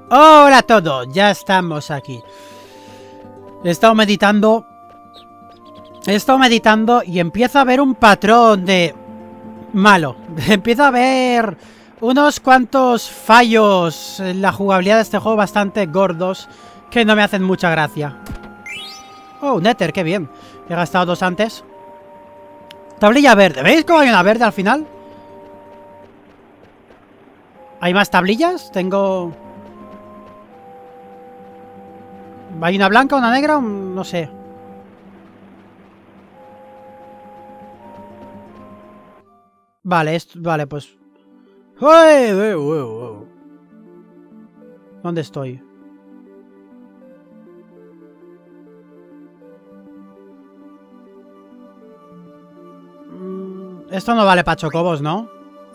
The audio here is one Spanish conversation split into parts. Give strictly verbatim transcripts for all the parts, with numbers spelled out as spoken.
Hola a todos, ya estamos aquí. He estado meditando. He estado meditando y empiezo a ver un patrón de... malo. Empiezo a ver unos cuantos fallos en la jugabilidad de este juego bastante gordos que no me hacen mucha gracia. Oh, Nether, qué bien. He gastado dos antes. Tablilla verde. ¿Veis cómo hay una verde al final? ¿Hay más tablillas? Tengo... ¿Hay una blanca, una negra? No sé. Vale, esto, vale, pues... ¡Uy, uy, uy, uy! ¿Dónde estoy? Esto no vale para chocobos, ¿no?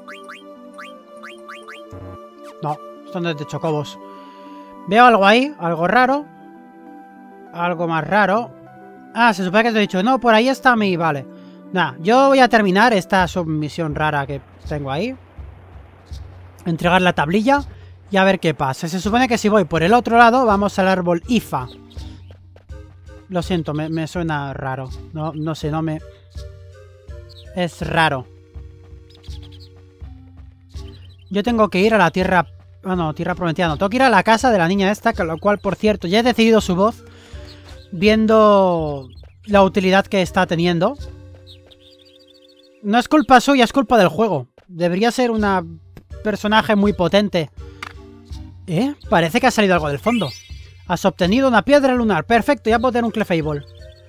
No, esto no es de chocobos. Veo algo ahí, algo raro. Algo más raro. Ah, se supone que te he dicho, no, por ahí está mi... Vale. Nada, yo voy a terminar esta submisión rara que tengo ahí. Entregar la tablilla y a ver qué pasa. Se supone que si voy por el otro lado, vamos al árbol I F A. Lo siento, me, me suena raro. No, no sé, no me... Es raro. Yo tengo que ir a la tierra... Bueno, tierra prometida no. Tengo que ir a la casa de la niña esta, con lo cual, por cierto, ya he decidido su voz. Viendo la utilidad que está teniendo. No es culpa suya, es culpa del juego. Debería ser una personaje muy potente. ¿Eh? Parece que ha salido algo del fondo. Has obtenido una piedra lunar. Perfecto, ya puedo tener un Clefable.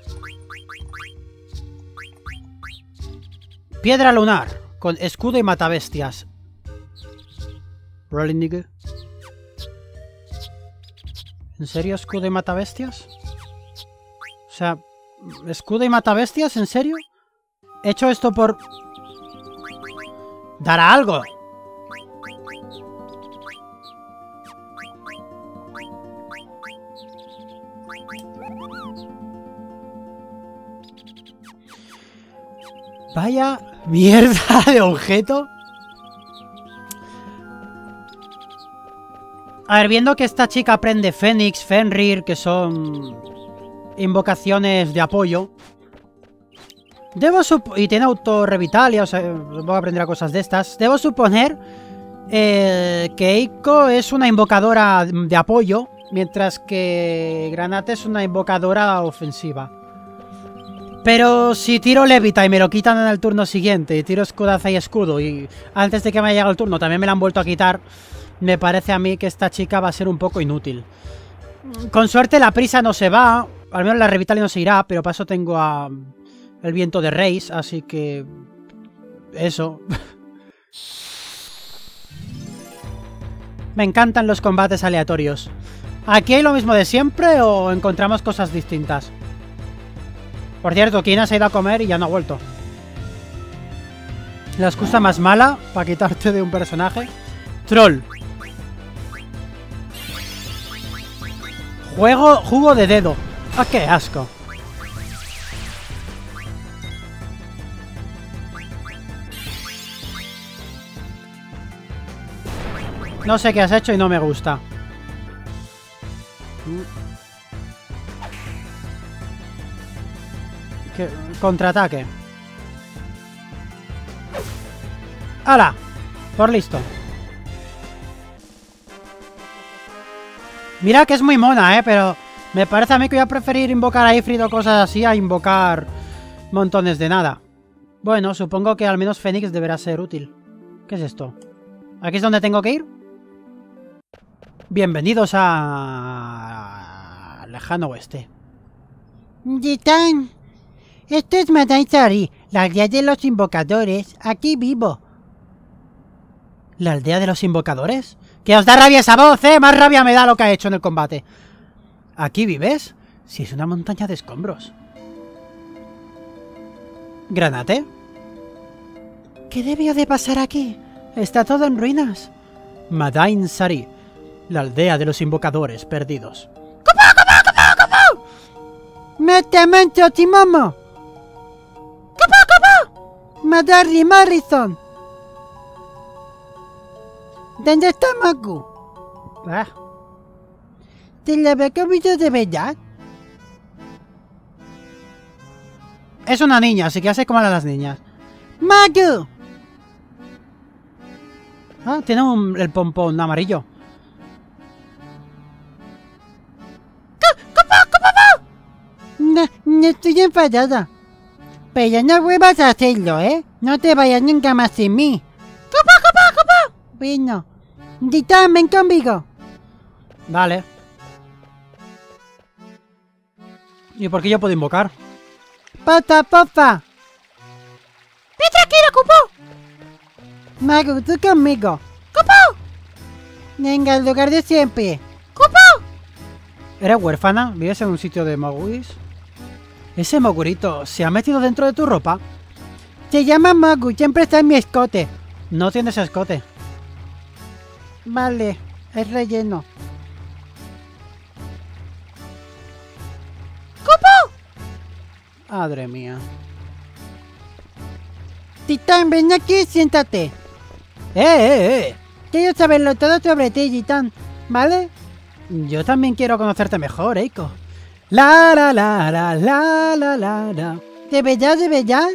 Piedra lunar. Con escudo y matabestias. Rolling nigga. ¿En serio escudo y matabestias? O sea, ¿escudo y matabestias? ¿En serio? He hecho esto por... ¿Dará algo? Vaya mierda de objeto. A ver, viendo que esta chica aprende Fénix, Fenrir, que son invocaciones de apoyo. Debo suponer... Y tiene autorrevitalia, o sea, supongo que aprenderá cosas de estas. Debo suponer eh, que Eiko es una invocadora de apoyo, mientras que Granate es una invocadora ofensiva. Pero si tiro Levita y me lo quitan en el turno siguiente, y tiro escudaza y escudo, y antes de que me haya llegado el turno también me lo han vuelto a quitar, me parece a mí que esta chica va a ser un poco inútil. Con suerte la prisa no se va, al menos la revitalia no se irá, pero para eso tengo a... el viento de Reis, así que... Eso. Me encantan los combates aleatorios. ¿Aquí hay lo mismo de siempre o encontramos cosas distintas? Por cierto, Kina se ha ido a comer y ya no ha vuelto. La excusa más mala para quitarte de un personaje. Troll. Juego, jugo de dedo. ¡Ah, qué asco! No sé qué has hecho y no me gusta. ¿Qué? Contraataque. ¡Hala! Por listo. Mira que es muy mona, ¿eh? Pero me parece a mí que voy a preferir invocar a Ifrit o cosas así a invocar montones de nada. Bueno, supongo que al menos Fénix deberá ser útil. ¿Qué es esto? ¿Aquí es donde tengo que ir? Bienvenidos a... Lejano Oeste. Gitán, esto es Madame Sari, la aldea de los invocadores. Aquí vivo. ¿La aldea de los invocadores? ¡Que os da rabia esa voz, eh! Más rabia me da lo que ha hecho en el combate. ¿Aquí vives? Si es una montaña de escombros. ¿Granate? ¿Qué debió de pasar aquí? Está todo en ruinas. Madame Sari, la aldea de los invocadores perdidos. ¡Cómo, cómo, cómo, cómo! ¡Mete, Timomo! ¿Cómo, cómo? Madari Morrison. ¿Dónde está Maku? Ah, ¿Te la habrá comido de verdad? Es una niña, así que hace como a las niñas. ¡Mago! Ah, tiene un, el pompón amarillo. No, no estoy enfadada. Pero no vuelvas a hacerlo, ¿eh? No te vayas nunca más sin mí. ¡Copo, copo, copo! Bueno. Titán, ven conmigo. Vale. ¿Y por qué yo puedo invocar? ¡Pofa, pofa! ¡Ven tranquilo, Cupo! Mago, tú conmigo. ¡Cupo! Venga, al lugar de siempre. ¡Cupo! ¿Eres huérfana? ¿Vives en un sitio de Moguis? ¿Ese Mogurito se ha metido dentro de tu ropa? Se llama Mogu, siempre está en mi escote. No tienes escote. Vale, es relleno. ¡Cupo! Madre mía. Titán, ven aquí y siéntate. ¡Eh, eh, eh! Quiero saberlo todo sobre ti, Titán, ¿vale? Yo también quiero conocerte mejor, Eiko. La la la la la la la la. ¿De verdad, de verdad?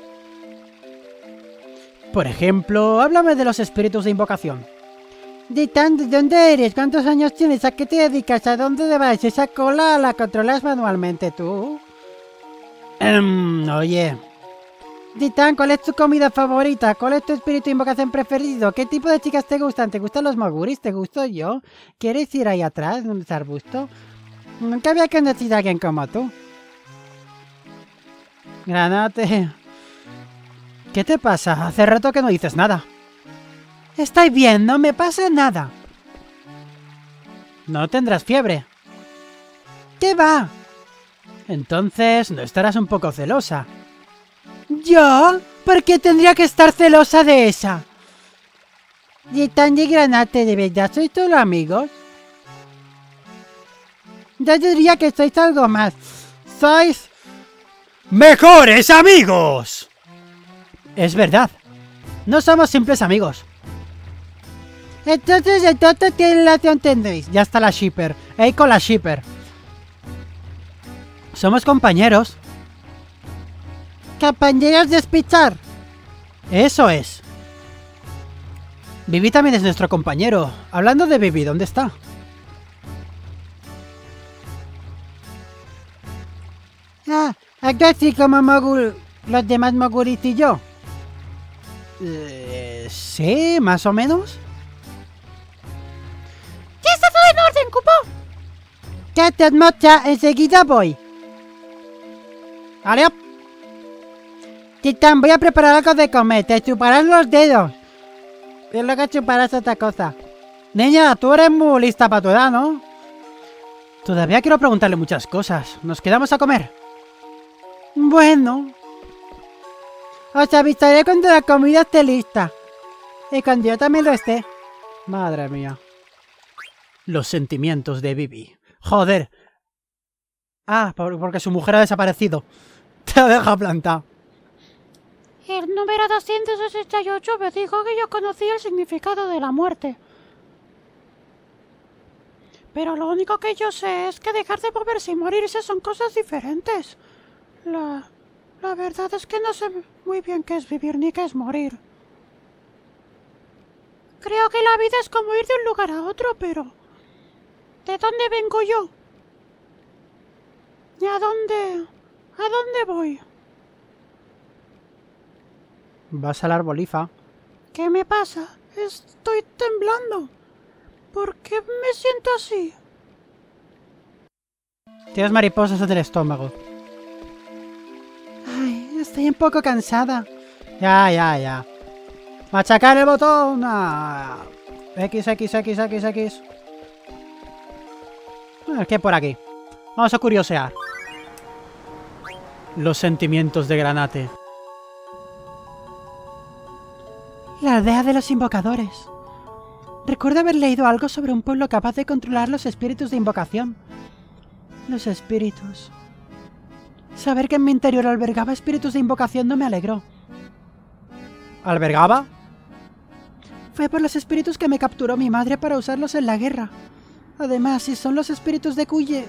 Por ejemplo, háblame de los espíritus de invocación. Titán, ¿de dónde eres? ¿Cuántos años tienes? ¿A qué te dedicas? ¿A dónde te vas? ¿Esa cola la controlas manualmente tú? Ehm, oye. Titán, ¿cuál es tu comida favorita? ¿Cuál es tu espíritu de invocación preferido? ¿Qué tipo de chicas te gustan? ¿Te gustan los moguris? ¿Te gusto yo? ¿Quieres ir ahí atrás, en ese arbusto? Nunca había conocido a alguien como tú. Granate. ¿Qué te pasa? Hace rato que no dices nada. Estoy bien, no me pasa nada. No tendrás fiebre. ¿Qué va? Entonces, ¿no estarás un poco celosa? ¿Yo? ¿Por qué tendría que estar celosa de esa? Titán y Granate, ¿de verdad sois solo amigos? Yo diría que sois algo más. Sois... ¡mejores amigos! Es verdad. No somos simples amigos. Entonces, entonces, ¿qué relación tendréis? Ya está la shipper. Eiko la shipper. Somos compañeros. Compañeros de espichar. Eso es. Vivi también es nuestro compañero. Hablando de Vivi, ¿dónde está? Ah, acá sí como Mogur... los demás Moguris y yo. Eh, sí, más o menos. ¡Ya está todo en orden, Cupo! ¿Qué te mocha? Enseguida voy. ¡Ale! Titán, voy a preparar algo de comer. Te chuparás los dedos. Y luego chuparás otra cosa. Niña, tú eres muy lista para tu edad, ¿no? Todavía quiero preguntarle muchas cosas. ¿Nos quedamos a comer? Bueno. Os avisaré cuando la comida esté lista. Y cuando yo también lo esté. Madre mía. Los sentimientos de Vivi. Joder. Ah, por- porque su mujer ha desaparecido. Te lo deja plantado. El número doscientos sesenta y ocho me dijo que yo conocía el significado de la muerte. Pero lo único que yo sé es que dejar de moverse y morirse son cosas diferentes. La... La verdad es que no sé muy bien qué es vivir ni qué es morir. Creo que la vida es como ir de un lugar a otro, pero... ¿de dónde vengo yo? ¿Y a dónde... a dónde voy? Vas al arbolifa. ¿Qué me pasa? Estoy temblando. ¿Por qué me siento así? Tienes mariposas en el estómago. Ay, estoy un poco cansada. Ya, ya, ya. Machacar el botón. Ah. X, X, X, X, X. Ah, ¿qué hay por aquí? Vamos a curiosear. Los sentimientos de Granate. La aldea de los invocadores. Recuerdo haber leído algo sobre un pueblo capaz de controlar los espíritus de invocación. Los espíritus. Saber que en mi interior albergaba espíritus de invocación no me alegró. ¿Albergaba? Fue por los espíritus que me capturó mi madre para usarlos en la guerra. Además, si son los espíritus de Kuye...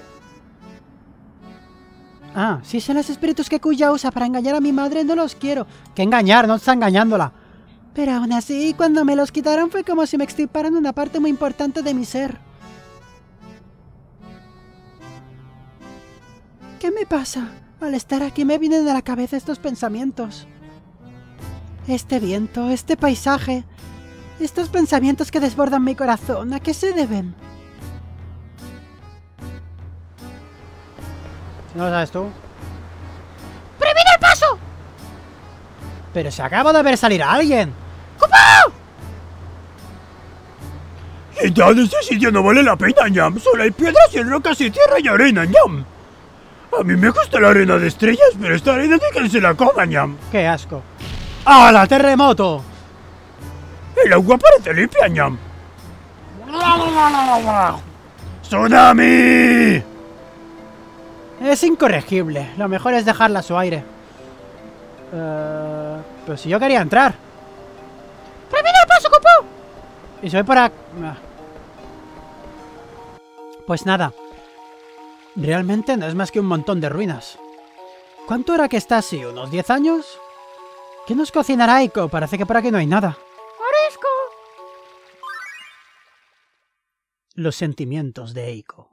Ah, si son los espíritus que Kuya usa para engañar a mi madre, no los quiero. ¿Qué engañar? No está engañándola. Pero aún así, cuando me los quitaron fue como si me extirparan una parte muy importante de mi ser. ¿Qué me pasa? Al estar aquí me vienen a la cabeza estos pensamientos. Este viento, este paisaje, estos pensamientos que desbordan mi corazón, ¿a qué se deben? Si no lo sabes tú. ¡Previne el paso! Pero se acaba de ver salir a alguien. ¡Cupo! Entrar en este sitio no vale la pena, ñam. Solo hay piedras y rocas y tierra y arena, ñam. A mí me gusta la arena de estrellas, pero esta arena de que se la coma, ñam. ¡Qué asco! ¡Hala, terremoto! El agua parece limpia, ñam. ¡Tsunami! Es incorregible. Lo mejor es dejarla a su aire. Uh, pero si yo quería entrar. ¡Previne el paso, Cupo! Y soy para... Pues nada. Realmente no es más que un montón de ruinas. ¿Cuánto era que está así? ¿Unos diez años? ¿Qué nos cocinará Eiko? Parece que por aquí no hay nada. ¡Marisco! Los sentimientos de Eiko.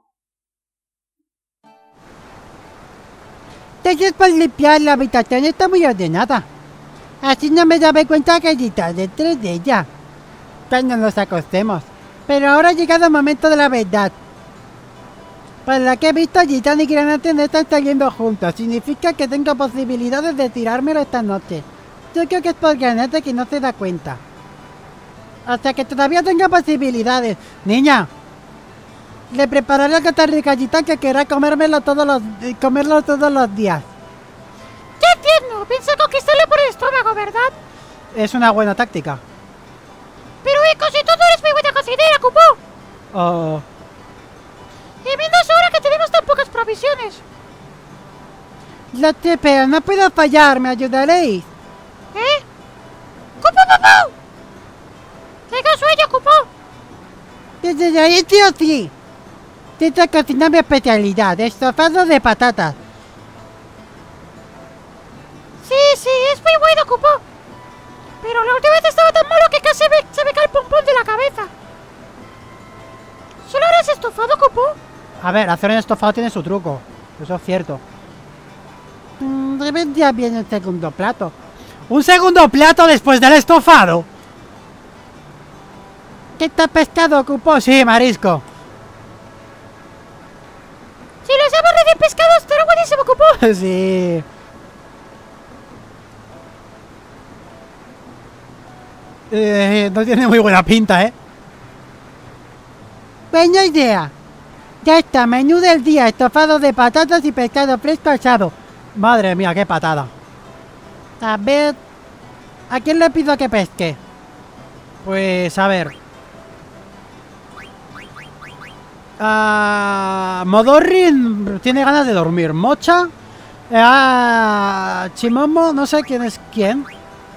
Gracias por limpiar, la habitación está muy ordenada. Así no me daba cuenta que está detrás de ella. Cuando nos acostemos. Pero ahora ha llegado el momento de la verdad. Por lo que he visto, Gitan y Granate no están saliendo juntos. Significa que tengo posibilidades de tirármelo esta noche. Yo creo que es por Granate que no se da cuenta. O sea que todavía tengo posibilidades. Niña, le prepararé algo tan rico a Gitan que querrá comérmelo todos los, comerlo todos los días. ¡Ya entiendo! Piensa conquistarle por el estómago, ¿verdad? Es una buena táctica. Pero Eiko, si tú no eres muy buena cocinera, Cupo. Oh... Y menos ahora que tenemos tan pocas provisiones. Lo sé, pero no puedo fallar, ¿me ayudaréis? ¿Eh? ¡Cupo, Cupo! ¡Tengo sueño, Cupo! Desde ahí sí o sí. Tento cocinar mi especialidad, estofado de patatas. Sí, sí, es muy bueno, Cupo. Pero la última vez estaba tan malo que casi me, se me cae el pompón de la cabeza. ¿Solo eres estofado, Cupo? A ver, hacer un estofado tiene su truco. Eso es cierto. Mm, vendría bien el segundo plato. ¿Un segundo plato después del estofado? ¿Qué tal pescado ocupó? Sí, marisco. Si lo hacemos recién pescado, estará buenísimo, Cupo. Sí. Eh, no tiene muy buena pinta, ¿eh? Buena idea. Ya está, menú del día, estofado de patatas y pescado fresco asado. Madre mía, qué patada. A ver... ¿A quién le pido que pesque? Pues, a ver. Ah, Modorin tiene ganas de dormir. Mocha. Ah, Chimomo, no sé quién es quién.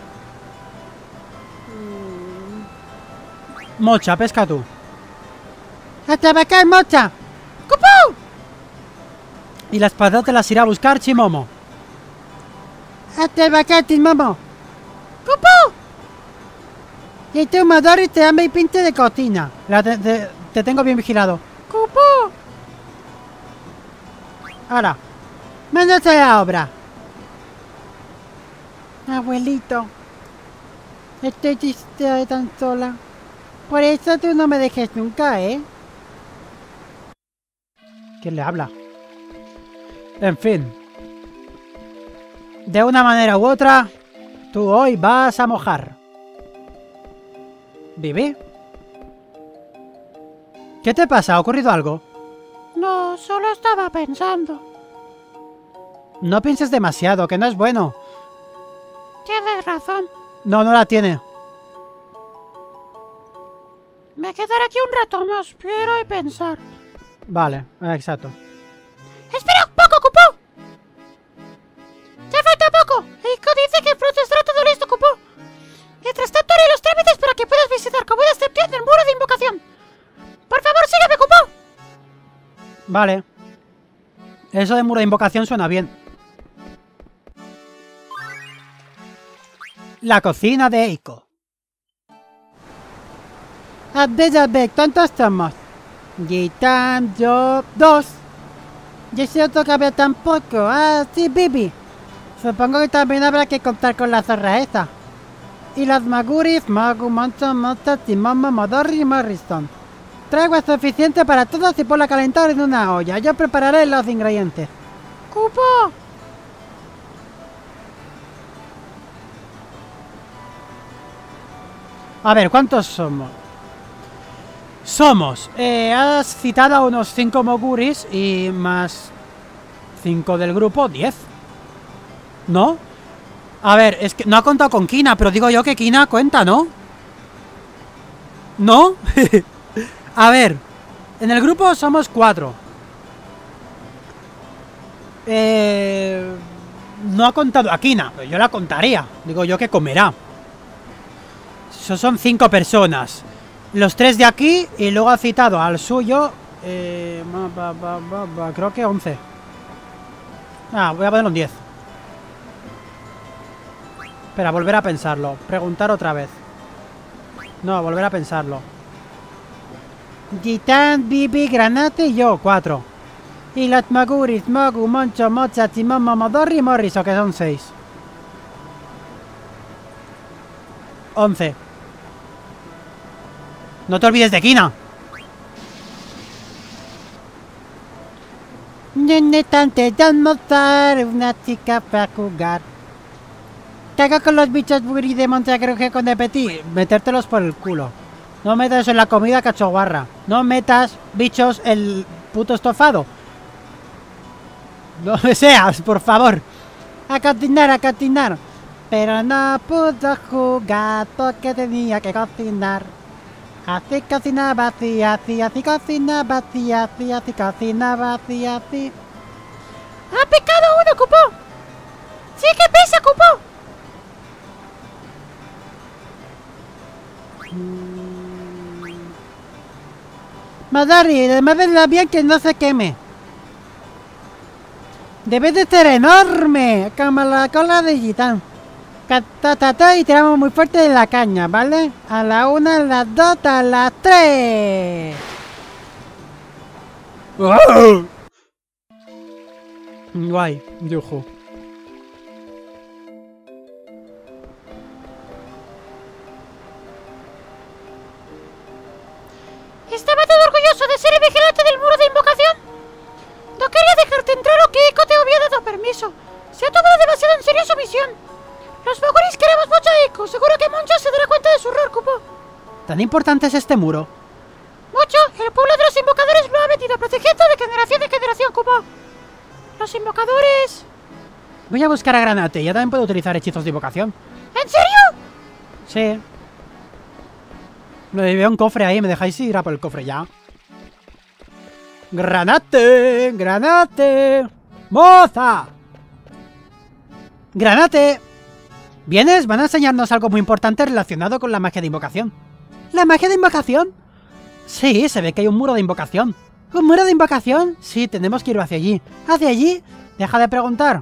Mocha, pesca tú. ¡A trabajar, Mocha! ¡Cupo! Y las patatas las irá a buscar Chimomo. ¡A trabajar, Chimomo! ¡Cupo! Y tu Modori te da mi pinche de cocina. La te, te, te tengo bien vigilado. ¡Cupo! Ahora, manos a la obra. Abuelito, estoy triste tan sola. Por eso tú no me dejes nunca, ¿eh? ¿Quién le habla? En fin. De una manera u otra, tú hoy vas a mojar. ¿Vivi? ¿Qué te pasa? ¿Ha ocurrido algo? No, solo estaba pensando. No pienses demasiado, que no es bueno. Tienes razón. No, no la tiene. Me quedaré aquí un rato más, pero y pensar. Vale, exacto. ¡Espera un poco, Cupo! ¡Ya falta poco! Eiko dice que pronto estará todo listo, Cupo. Mientras tanto haré los trámites para que puedas visitar con buena excepción el muro de invocación. Por favor, sígueme, Cupo. Vale. Eso de muro de invocación suena bien. La cocina de Eiko. A ver, a ver, ¿cuántos somos? Gitan, yo, dos. Y ese otro cabello tampoco. Ah, sí, Bibi. Supongo que también habrá que contar con la zorra esa. Y las Maguris, Magu, Moncho, Moncho, Timon, Modorri y Morrison. Traigo suficiente para todos y ponla a calentar en una olla. Yo prepararé los ingredientes. ¡Cupo! A ver, ¿cuántos somos? Somos, eh, has citado a unos cinco Moguris y más cinco del grupo, diez. ¿No? A ver, es que no ha contado con Kina, pero digo yo que Kina cuenta, ¿no? ¿No? A ver, en el grupo somos cuatro. Eh, no ha contado a Kina, pero yo la contaría. Digo yo que comerá. Eso son cinco personas. Los tres de aquí y luego ha citado al suyo. Eh, va, va, va, va, creo que once. Ah, voy a ponerlo en diez. Espera, volver a pensarlo. Preguntar otra vez. No, volver a pensarlo. Gitan, Bibi, Granate y yo, cuatro. Y los Maguris, Mogu, Moncho, Mocha, Timon, Momodorri y Morriso, que son seis. once. No te olvides de Kina. Nene, tante, almorzar, una chica para jugar. ¿Qué hago con los bichos buri de Monteagruje con de Petit? Metértelos por el culo. No metas eso en la comida, cachoguarra. No metas bichos en el puto estofado. No deseas, por favor. A cocinar, a cocinar. Pero no pudo jugar porque tenía que cocinar. Así cocinaba, así, así, así cocinaba, así, así, así cocinaba, así, así. ¡Ha pecado uno, Cupo! ¡Sí que pesa, Cupo! Madari, además bien que no se queme. Debe de ser enorme, como la cola de Gitan. Y tiramos muy fuerte de la caña, ¿vale? A la una, a las dos, a las tres. ¡Ah! Guay, yuju. Estaba todo orgulloso de ser el vigilante del muro de invocación. No quería dejarte entrar o que Eiko te hubiera dado permiso. Se ha tomado demasiado en serio su misión. Los Moguris queremos mucho a Eiko. Seguro que Moncho se dará cuenta de su error, Cupo. ¿Tan importante es este muro? Mucho. El pueblo de los invocadores lo ha venido protegiendo de generación en generación, Cupo. Los invocadores... Voy a buscar a Granate. Ya también puedo utilizar hechizos de invocación. ¿En serio? Sí. Veo un cofre ahí. ¿Me dejáis ir a por el cofre ya? ¡Granate! ¡Granate! ¡Moza! ¡Granate! ¿Vienes? Van a enseñarnos algo muy importante relacionado con la magia de invocación. ¿La magia de invocación? Sí, se ve que hay un muro de invocación. ¿Un muro de invocación? Sí, tenemos que ir hacia allí. ¿Hacia allí? Deja de preguntar.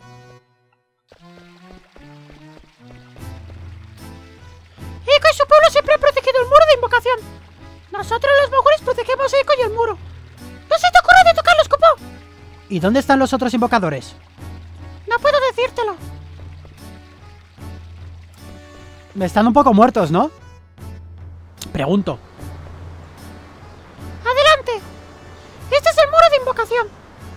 Eiko y su pueblo siempre han protegido el muro de invocación. Nosotros los Moguris protegemos a Eiko y el muro. ¡No se te ocurra de tocarlos, Cupo! ¿Y dónde están los otros invocadores? No puedo decírtelo. Están un poco muertos, ¿no? Pregunto. ¡Adelante! Este es el muro de invocación.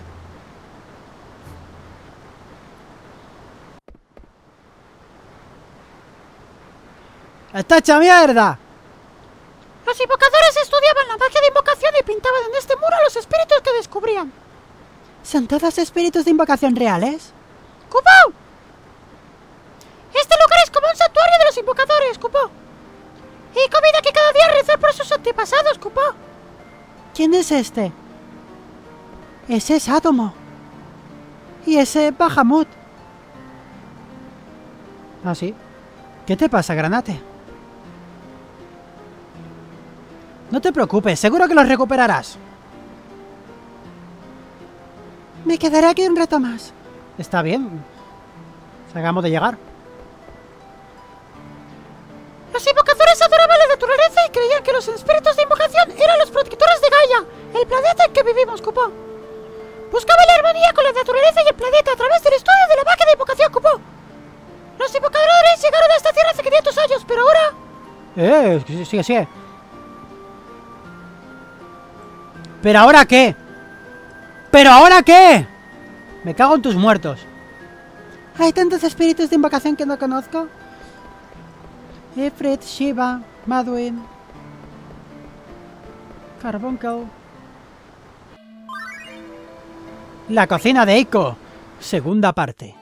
¡Está hecha mierda! Los invocadores estudiaban la magia de invocación y pintaban en este muro los espíritus que descubrían. ¿Son todos espíritus de invocación reales? ¡Cupo! Este lugar es como un santuario de los invocadores, Cupo. Y comida que cada día rezar por sus antepasados, Cupo. ¿Quién es este? Ese es Átomo. Y ese Bahamut. ¿Ah, sí? ¿Qué te pasa, Granate? No te preocupes, seguro que los recuperarás. Me quedaré aquí un rato más. Está bien. Acabamos de llegar. Los invocadores adoraban la naturaleza y creían que los espíritus de invocación eran los protectores de Gaia, el planeta en que vivimos, Cupo. Buscaban la armonía con la naturaleza y el planeta a través del estudio de la magia de invocación, Cupo. Los invocadores llegaron a esta tierra hace quinientos años, pero ahora... Eh, sigue, sigue, sigue. ¿Pero ahora qué? ¿Pero ahora qué? Me cago en tus muertos. Hay tantos espíritus de invocación que no conozco. Ifrit, Shiva, Madwin, Carbuncle. La cocina de Eiko. Segunda parte.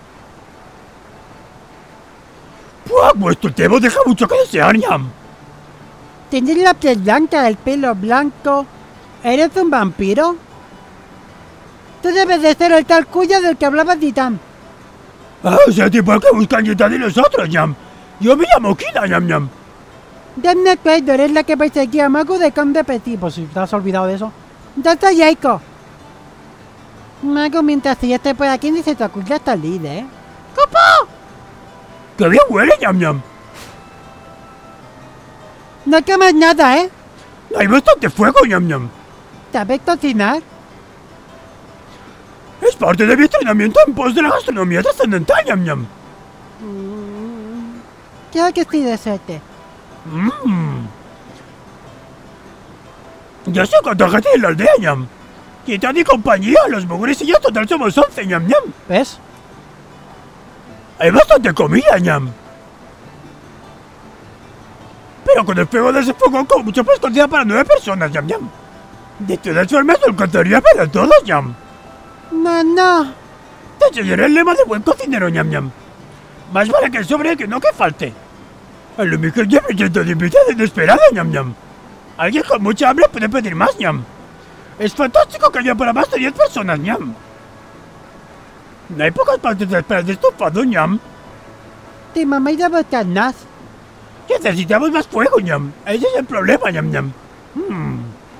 ¡Puah! Vuestro temo deja mucho que desear, ñam. Tienes la piel blanca, el pelo blanco. ¿Eres un vampiro? Tú debes de ser el tal Kuya del que hablaba Titán. Ah, ese tipo que buscan Yita de los otros, ñam. Yo me llamo Kina, ñam, ñam. Damn Pedro, eres la que perseguía a Magu de Conde Petit. Pues si te has olvidado de eso. ¿Dónde está Eiko? Magu, mientras yo esté por aquí, ni se te ocurre hasta el líder, ¿eh? ¡Cupo! ¡Qué bien huele, ñam, ñam! No comas nada, ¿eh? Hay bastante fuego, ñam, ñam. ¿Sabes cocinar? Es parte de mi entrenamiento en pos de la gastronomía trascendental, ñam, ñam. Creo que estoy de suerte. Mmm. Ya sé cuánta gente hay en la aldea, ñam. Quitad y compañía, los mogures y yo total somos once, ñam, ñam. ¿Ves? Hay bastante comida, ñam. Pero con el fuego de ese fuego, con mucho pues cocina para nueve personas, ñam, ñam. De todas formas, no alcanzaría para todos, ñam. No, no. Te enseñaré el lema de buen cocinero, ñam, ñam. Más vale que sobre que no que falte. A lo mejor ya me siento de invitada inesperada, ñam, ñam. Alguien con mucha hambre puede pedir más, ñam. Es fantástico que haya para más de diez personas, ñam. No hay pocas partes de espera de estofado, ñam. Tu mamá irá a buscar más. Necesitamos más fuego, ñam. Ese es el problema, ñam, ñam. Hmm.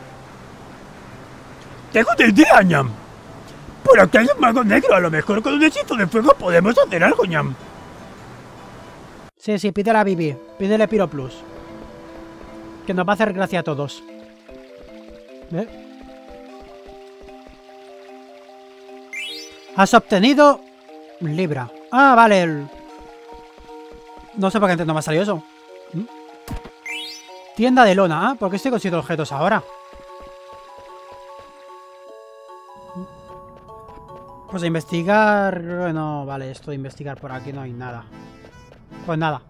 Tengo una idea, ñam. Por acá hay un mago negro. A lo mejor con un hechizo de fuego podemos hacer algo, ñam. Sí, sí, pídele a Vivi. Pídele Piro Plus. Que nos va a hacer gracia a todos. ¿Eh? Has obtenido... Libra. Ah, vale. El... No sé por qué no me ha salido eso. ¿Mm? Tienda de lona. ¿Ah? ¿Por qué estoy consiguiendo objetos ahora? Pues a investigar... No, vale, esto de investigar por aquí no hay nada. Pues nada.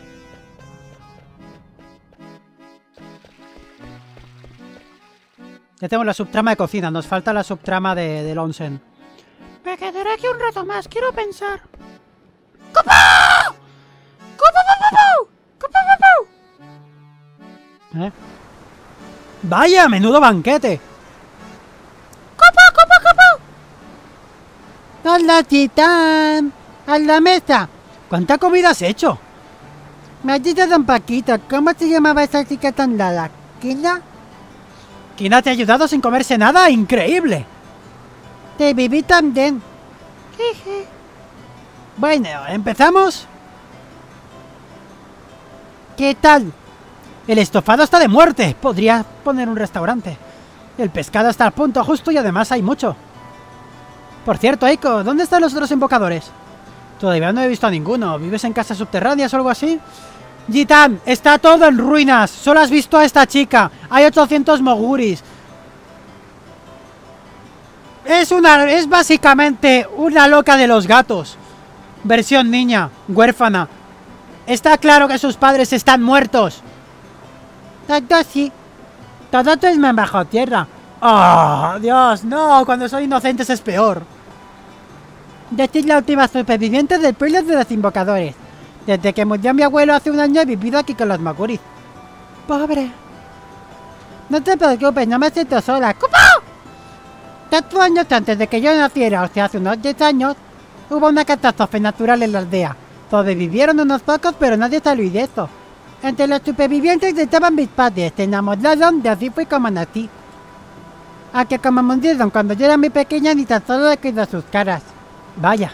Ya tenemos la subtrama de cocina. Nos falta la subtrama de, del onsen. Me quedaré aquí un rato más, quiero pensar. ¡Cupo! ¡Cupo, cupo, cupo! ¡Cupo, cupo! ¿Eh? ¡Vaya! ¡Menudo banquete! ¡Cupo, cupo, cupo! ¡Hola, Titán! ¡A la mesa! ¿Cuánta comida has hecho? Me ha dicho Don Paquito, ¿cómo se llamaba esa chica tan rara? ¿Kina? ¿Kina te ha ayudado sin comerse nada? ¡Increíble! Te viví también. Jeje. Bueno, ¿empezamos? ¿Qué tal? El estofado está de muerte. Podría poner un restaurante. El pescado está al punto justo y además hay mucho. Por cierto, Eiko, ¿dónde están los otros invocadores? Todavía no he visto a ninguno. ¿Vives en casas subterráneas o algo así? Gitan, está todo en ruinas. Solo has visto a esta chica. Hay ochocientos moguris. Es una... es básicamente una loca de los gatos. Versión niña, huérfana. Está claro que sus padres están muertos. Todo sí. Todo duerme bajo tierra. ¡Oh, Dios! No, cuando soy inocente es peor. Yo soy la última superviviente del pueblo de los invocadores. Desde que murió mi abuelo hace un año he vivido aquí con los moguris. Pobre. No te preocupes, no me siento sola. ¡Cupo! Cuatro años antes de que yo naciera, o sea, hace unos diez años, hubo una catástrofe natural en la aldea. Sobrevivieron unos pocos, pero nadie salió ileso. Entre los supervivientes estaban mis padres, se enamoraron y así fue como nací. Aunque como Mundidon, cuando yo era muy pequeña ni tan solo he cuidado sus caras. Vaya.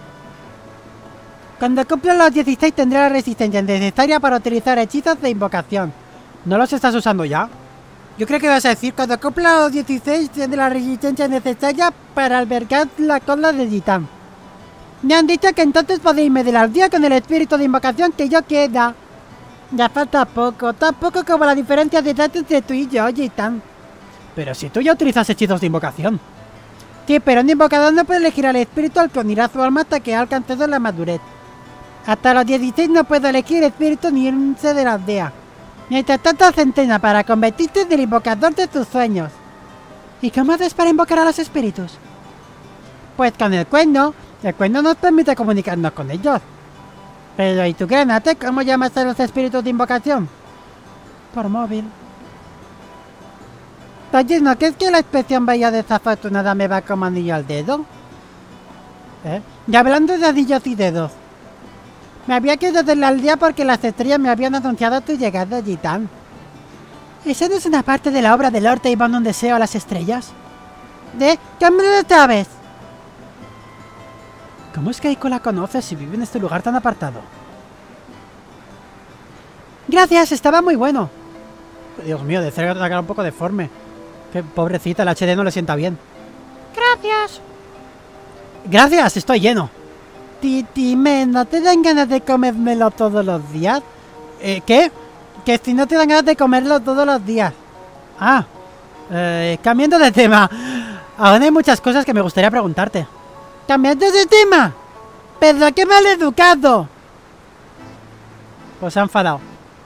Cuando cumpla los dieciséis tendré la resistencia necesaria para utilizar hechizos de invocación. ¿No los estás usando ya? Yo creo que vas a decir, cuando cumpla los dieciséis tendré la resistencia necesaria para albergar la cola de Gitán. Me han dicho que entonces podéis irme del aldea con el espíritu de invocación que yo quiera. Ya falta poco, tan poco como la diferencia de edad entre tú y yo, Gitán. Pero si tú ya utilizas hechizos de invocación. Sí, pero un invocador no puede elegir al espíritu al que unirá su alma hasta que ha alcanzado la madurez. Hasta los dieciséis no puedo elegir espíritu ni irse de la aldea. Mientras tanto se entrena para convertirte en el invocador de tus sueños. ¿Y cómo haces para invocar a los espíritus? Pues con el cuerno. El cuerno nos permite comunicarnos con ellos. Pero ¿y tu granate? ¿Cómo llamas a los espíritus de invocación? Por móvil. Oye, ¿no crees que la expresión bella desafortunada me va como anillo al dedo? ¿Eh? Y hablando de anillos y dedos. Me había quedado de la aldea porque las estrellas me habían anunciado tu llegada, Gitán. ¿Esa no es una parte de la obra de Lord Avon un deseo a las estrellas? ¿De qué me lo sabes? ¿Cómo es que Eiko la conoce si vive en este lugar tan apartado? Gracias, estaba muy bueno. Dios mío, de cerca la cara un poco deforme. Qué pobrecita, el H D no le sienta bien. Gracias. Gracias, estoy lleno. Titi, men, ¿no te dan ganas de comérmelo todos los días? Eh, ¿Qué? Que si no te dan ganas de comerlo todos los días. Ah, eh, cambiando de tema. Aún hay muchas cosas que me gustaría preguntarte. ¿Cambiando de tema? ¡Pero qué mal educado! Pues se ha enfadado.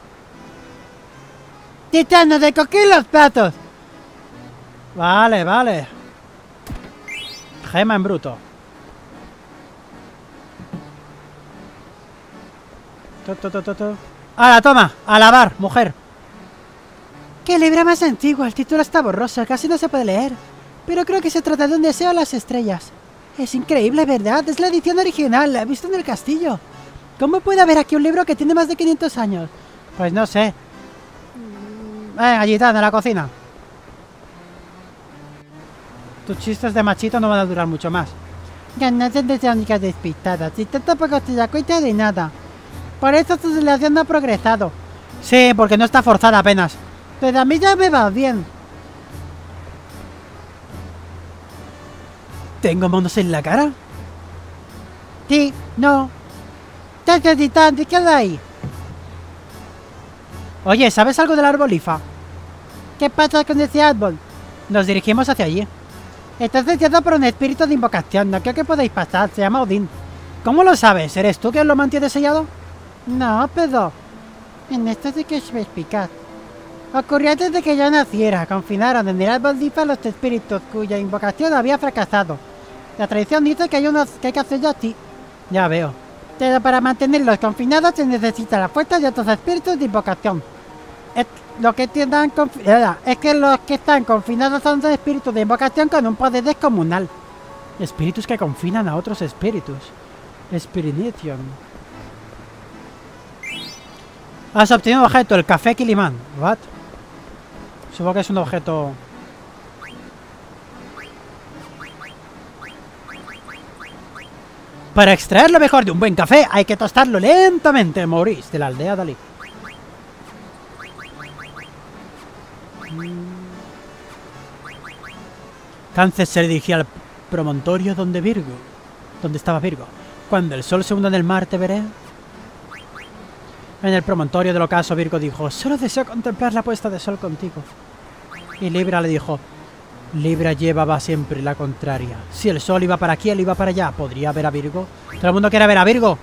Titano, recogí los platos. Vale, vale. Gema en bruto. To, to, to, to, to. ¡Hala, toma! ¡A lavar, mujer! ¡Qué libro más antiguo! El título está borroso, casi no se puede leer. Pero creo que se trata de un deseo a las estrellas. Es increíble, ¿verdad? Es la edición original, la he visto en el castillo. ¿Cómo puede haber aquí un libro que tiene más de quinientos años? Pues no sé. Venga, Gitán, a la cocina. Tus chistes de machito no van a durar mucho más. Ganancias de únicas despistadas. Y tú tampoco te das cuenta de nada. Por eso tu relación no ha progresado. Sí, porque no está forzada apenas. Pero a mí ya me va bien. ¿Tengo monos en la cara? Sí, no. Te Titán, ¿qué queda ahí? Oye, ¿sabes algo del árbol Ifa? ¿Qué pasa con ese árbol? Nos dirigimos hacia allí. Estás sellado por un espíritu de invocación. No creo que podáis pasar. Se llama Odín. ¿Cómo lo sabes? ¿Eres tú quien lo mantiene sellado? No, pero... En esto sí que os voy a explicar. Ocurrió antes de que yo naciera. Confinaron en el árbol Ifa a los espíritus cuya invocación había fracasado. La tradición dice que hay unos que hay que hacerlo así. Ya veo. Pero para mantenerlos confinados se necesita la fuerza de otros espíritus de invocación. Es, lo que tiendan es que los que están confinados son dos espíritus de invocación con un poder descomunal. Espíritus que confinan a otros espíritus. Spirination. Has obtenido un objeto, el café Kilimán. What? Supongo que es un objeto... Para extraer lo mejor de un buen café hay que tostarlo lentamente, Maurice, de la aldea Dalí. Cáncer se dirigía al promontorio donde Virgo, donde estaba Virgo. Cuando el sol se hunda en el mar te veré. En el promontorio del ocaso Virgo dijo, solo deseo contemplar la puesta de sol contigo. Y Libra le dijo, Libra llevaba siempre la contraria. Si el sol iba para aquí, él iba para allá. ¿Podría ver a Virgo? Todo el mundo quiere ver a Virgo.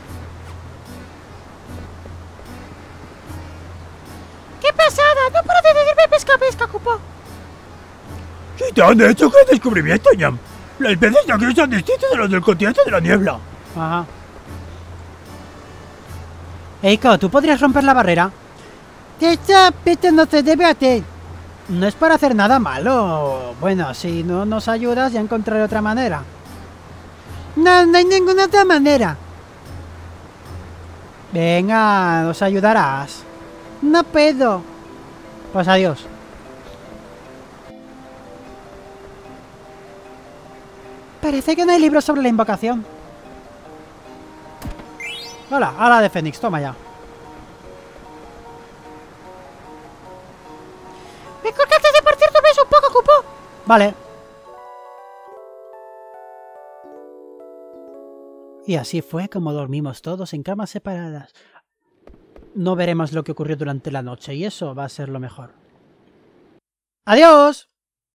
¡Qué pasada! No paro de decirme pesca, pesca, cupo. Gitán, de hecho, qué descubrimiento, ñam. Los peces de aquí son distintos de los del continente de la niebla. Ajá. Eiko, ¿tú podrías romper la barrera? Esa pista no se debe hacer. No es para hacer nada malo. Bueno, si no nos ayudas ya encontraré otra manera. No, no hay ninguna otra manera. Venga, nos ayudarás. No puedo. Pues adiós. Parece que no hay libros sobre la invocación. Hola, ala de Fénix, toma ya. Mejor que antes de partir tomes un poco, cupo. Vale. Y así fue como dormimos todos en camas separadas. No veremos lo que ocurrió durante la noche y eso va a ser lo mejor. ¡Adiós!